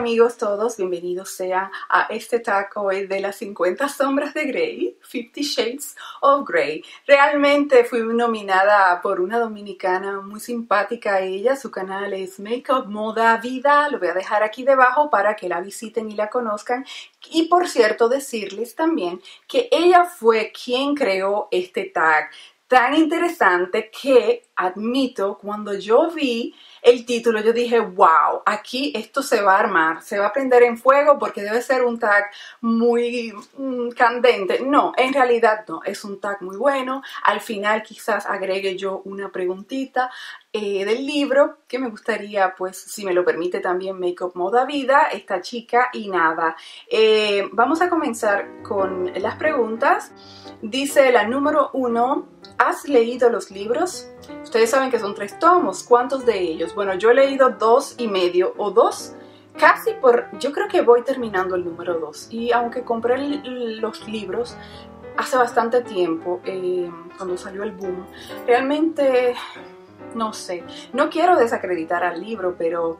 amigos todos, bienvenidos sean a este tag hoy de las 50 sombras de Grey, 50 Shades of Grey. Realmente fui nominada por una dominicana muy simpática ella, su canal es Makeup Moda Vida, lo voy a dejar aquí debajo para que la visiten y la conozcan. Y por cierto decirles también que ella fue quien creó este tag tan interesante que admito cuando yo vi el título yo dije wow, aquí esto se va a armar, se va a prender en fuego porque debe ser un tag muy candente. No, en realidad no, es un tag muy bueno. Al final quizás agregue yo una preguntita del libro que me gustaría, pues si me lo permite también Makeup Moda Vida, esta chica. Y nada, vamos a comenzar con las preguntas. Dice la número 1, ¿has leído los libros? Ustedes saben que son 3 tomos, ¿cuántos de ellos? Bueno, yo he leído 2 y medio o 2, casi yo creo que voy terminando el número 2. Y aunque compré los libros hace bastante tiempo, cuando salió el boom, realmente no sé, no quiero desacreditar al libro, pero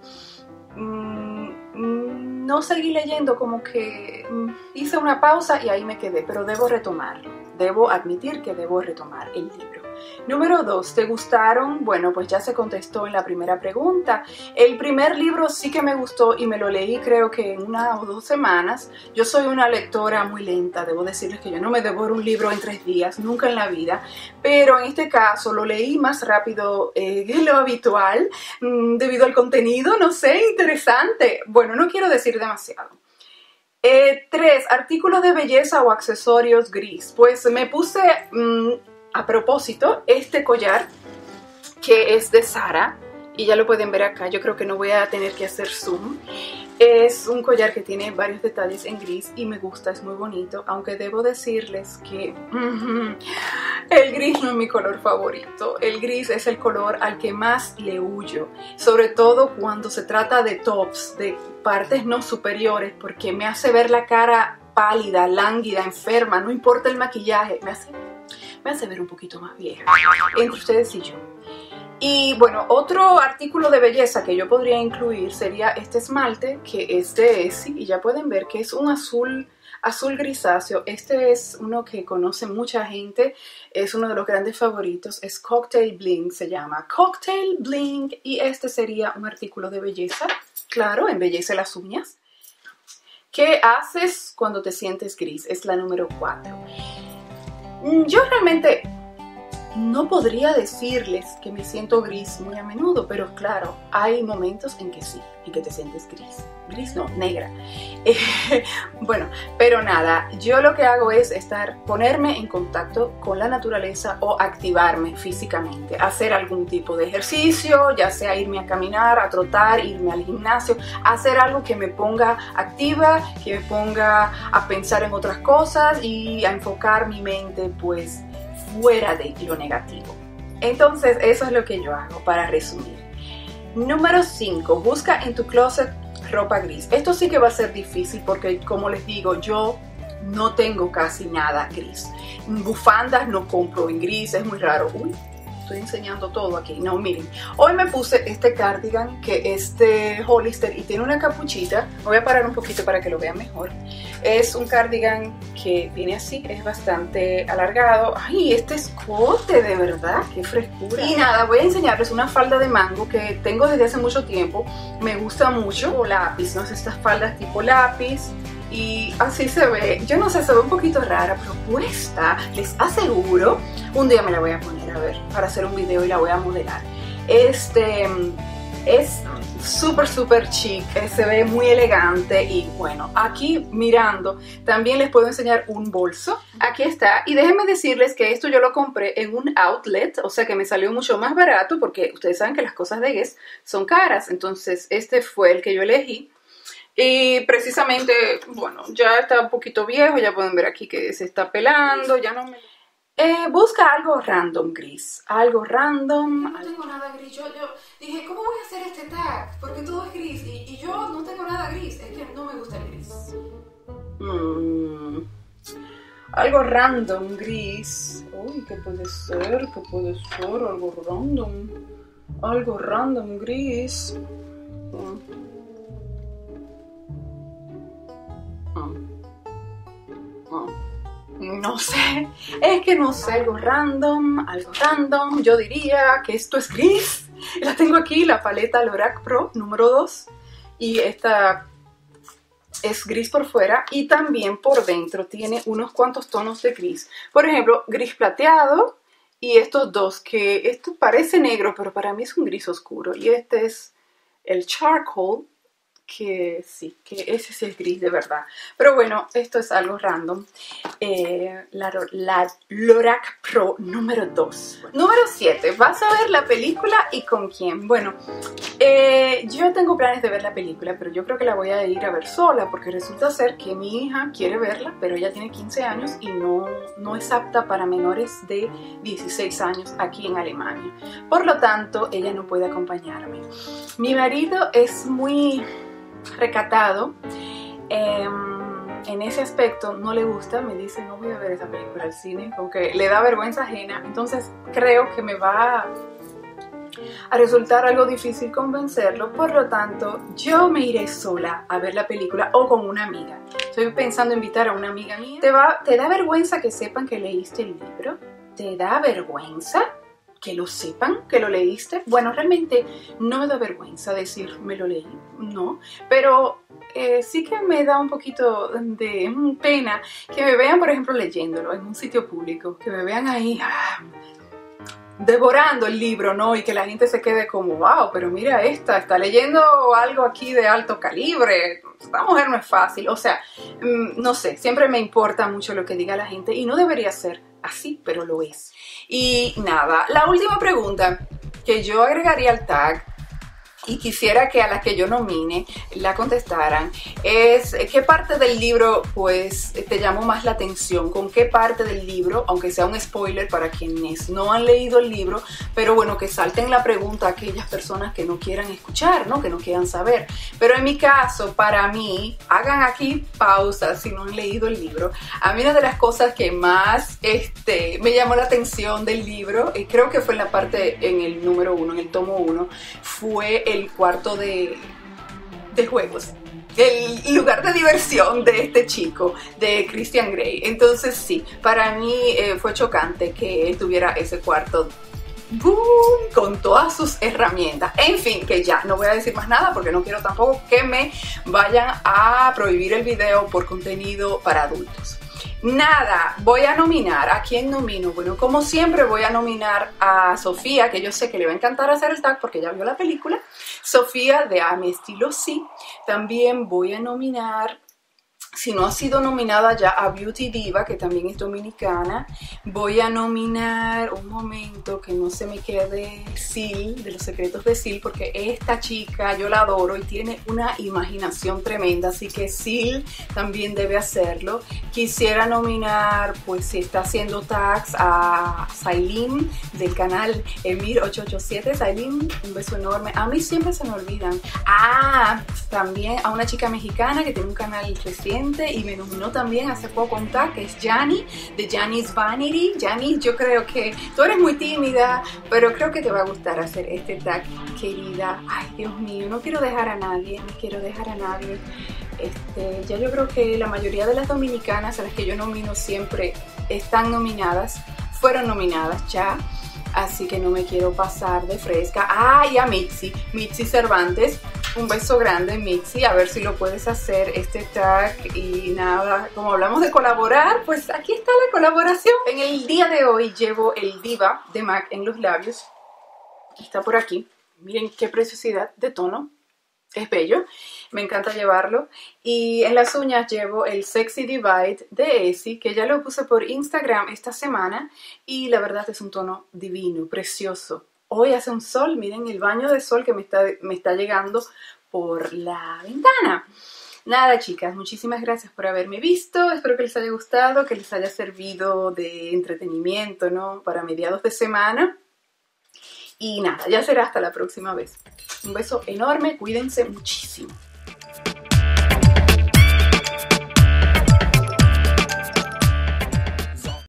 no seguí leyendo, como que hice una pausa y ahí me quedé, pero debo retomarlo. Debo admitir que debo retomar el libro. Número 2, ¿te gustaron? Bueno, pues ya se contestó en la primera pregunta. El primer libro sí que me gustó y me lo leí creo que en 1 o 2 semanas. Yo soy una lectora muy lenta, debo decirles que yo no me devoro un libro en 3 días, nunca en la vida. Pero en este caso lo leí más rápido que lo habitual, debido al contenido, no sé, interesante. Bueno, no quiero decir demasiado. 3, artículos de belleza o accesorios gris. Pues me puse a propósito este collar que es de Zara y ya lo pueden ver acá. Yo creo que no voy a tener que hacer zoom. Es un collar que tiene varios detalles en gris y me gusta, es muy bonito, aunque debo decirles que el gris no es mi color favorito. El gris es el color al que más le huyo, sobre todo cuando se trata de tops, de partes no superiores, porque me hace ver la cara pálida, lánguida, enferma, no importa el maquillaje, me hace ver un poquito más vieja, entre ustedes y yo. Y bueno, otro artículo de belleza que yo podría incluir sería este esmalte que es de Essie y ya pueden ver que es un azul grisáceo. Este es uno que conoce mucha gente, es uno de los grandes favoritos, es Cocktail Bling, se llama Cocktail Bling, y este sería un artículo de belleza, claro, embellece las uñas. ¿Qué haces cuando te sientes gris? Es la número 4. Yo realmente no podría decirles que me siento gris muy a menudo, pero claro, hay momentos en que sí, en que te sientes gris. Gris no, negra. Bueno, pero nada, yo lo que hago es ponerme en contacto con la naturaleza o activarme físicamente, hacer algún tipo de ejercicio, ya sea irme a caminar, a trotar, irme al gimnasio, hacer algo que me ponga activa, que me ponga a pensar en otras cosas y a enfocar mi mente pues fuera de lo negativo. Entonces eso es lo que yo hago para resumir. Número 5, busca en tu closet ropa gris. Esto sí que va a ser difícil porque, como les digo, yo no tengo casi nada gris. Bufandas no compro en gris, es muy raro. Uy, estoy enseñando todo aquí. No, miren, hoy me puse este cardigan que es de Hollister y tiene una capuchita. Me voy a parar un poquito para que lo vean mejor. Es un cardigan que viene así, es bastante alargado. Ay, este escote, de verdad, qué frescura. Y nada, voy a enseñarles una falda de mango que tengo desde hace mucho tiempo. Me gusta mucho. O lápiz, no sé, estas faldas tipo lápiz. Y así se ve, yo no sé, se ve un poquito rara, pero puesta, les aseguro, un día me la voy a poner a ver, para hacer un video y la voy a modelar. Es súper chic, se ve muy elegante y bueno, aquí mirando también les puedo enseñar un bolso. Aquí está, y déjenme decirles que esto yo lo compré en un outlet, o sea que me salió mucho más barato porque ustedes saben que las cosas de Guess son caras, entonces este fue el que yo elegí. Y precisamente, bueno, ya está un poquito viejo, ya pueden ver aquí que se está pelando, ya no me... busca algo random gris, algo random. No tengo nada gris, yo dije, ¿cómo voy a hacer este tag? Porque todo es gris y yo no tengo nada gris, es que no me gusta el gris. Algo random gris, uy, ¿qué puede ser? ¿Qué puede ser? Algo random gris. No sé, es que no sé, algo random, yo diría que esto es gris. La tengo aquí, la paleta Lorac Pro número 2, y esta es gris por fuera y también por dentro tiene unos cuantos tonos de gris. Por ejemplo, gris plateado y estos dos, que esto parece negro, pero para mí es un gris oscuro. Y este es el charcoal, que sí, que ese sí es gris de verdad. Pero bueno, esto es algo random. La Lorac Pro número 2. Número 7. ¿Vas a ver la película y con quién? Bueno, yo tengo planes de ver la película, pero yo creo que la voy a ir a ver sola, porque resulta ser que mi hija quiere verla, pero ella tiene 15 años y no es apta para menores de 16 años aquí en Alemania. Por lo tanto, ella no puede acompañarme. Mi marido es muy recatado, en ese aspecto no le gusta, me dice no voy a ver esa película al cine, porque le da vergüenza ajena, entonces creo que me va a resultar algo difícil convencerlo, por lo tanto yo me iré sola a ver la película o con una amiga. Estoy pensando invitar a una amiga mía. ¿Te da vergüenza que sepan que leíste el libro? ¿Te da vergüenza que lo sepan, que lo leíste? Bueno, realmente no me da vergüenza decir me lo leí, no, pero sí que me da un poquito de pena que me vean, por ejemplo, leyéndolo en un sitio público, que me vean ahí devorando el libro, ¿no? Y que la gente se quede como, wow, pero mira está leyendo algo aquí de alto calibre, esta mujer no es fácil. O sea, no sé, siempre me importa mucho lo que diga la gente y no debería ser así, pero lo es. Y nada, la última pregunta que yo agregaría al tag y quisiera que a la que yo nomine la contestaran es qué parte del libro pues te llamó más la atención, con qué parte del libro, aunque sea un spoiler para quienes no han leído el libro, pero bueno, que salten la pregunta a aquellas personas que no quieran escuchar, ¿no? Que no quieran saber. Pero en mi caso, para mí, hagan aquí pausa si no han leído el libro. A mí una de las cosas que más me llamó la atención del libro, y creo que fue en la parte, en el número 1, en el tomo 1, fue el cuarto de juegos, el lugar de diversión de este chico, de Christian Grey. Entonces sí, para mí fue chocante que él tuviera ese cuarto ¡boom!, con todas sus herramientas. En fin, que ya no voy a decir más nada porque no quiero tampoco que me vayan a prohibir el video por contenido para adultos. Nada, voy a nominar. ¿A quién nomino? Bueno, como siempre voy a nominar a Sofía, que yo sé que le va a encantar hacer el tag porque ya vio la película. Sofía de A Mi Estilo Sí. También voy a nominar, si no ha sido nominada ya, a Beauty Diva, que también es dominicana. Voy a nominar, un momento, que no se me quede, Sil, de Los Secretos de Sil, porque esta chica yo la adoro y tiene una imaginación tremenda, así que Sil también debe hacerlo. Quisiera nominar, pues si está haciendo tags, a Sailin del canal Emir887. Sailin, un beso enorme. A mí siempre se me olvidan. También a una chica mexicana que tiene un canal reciente y me nominó también hace poco un tag, que es Yanni, de Yanni's Vanity. Yanni, yo creo que tú eres muy tímida, pero creo que te va a gustar hacer este tag, querida. Ay, Dios mío, no quiero dejar a nadie, no quiero dejar a nadie. Ya yo creo que la mayoría de las dominicanas a las que yo nomino siempre están nominadas, fueron nominadas ya, así que no me quiero pasar de fresca. Y a Mitzi Cervantes, un beso grande, Mitzi, a ver si lo puedes hacer este tag. Y nada, como hablamos de colaborar, pues aquí está la colaboración. En el día de hoy llevo el Diva de MAC en los labios, está por aquí, miren qué preciosidad de tono. Es bello, me encanta llevarlo. Y en las uñas llevo el Sexy Divide de Essie, que ya lo puse por Instagram esta semana y la verdad es un tono divino, precioso. Hoy hace un sol, miren el baño de sol que me está llegando por la ventana. Nada, chicas, muchísimas gracias por haberme visto. Espero que les haya gustado, que les haya servido de entretenimiento, ¿no? Para mediados de semana. Y nada, ya será hasta la próxima vez. Un beso enorme, cuídense muchísimo.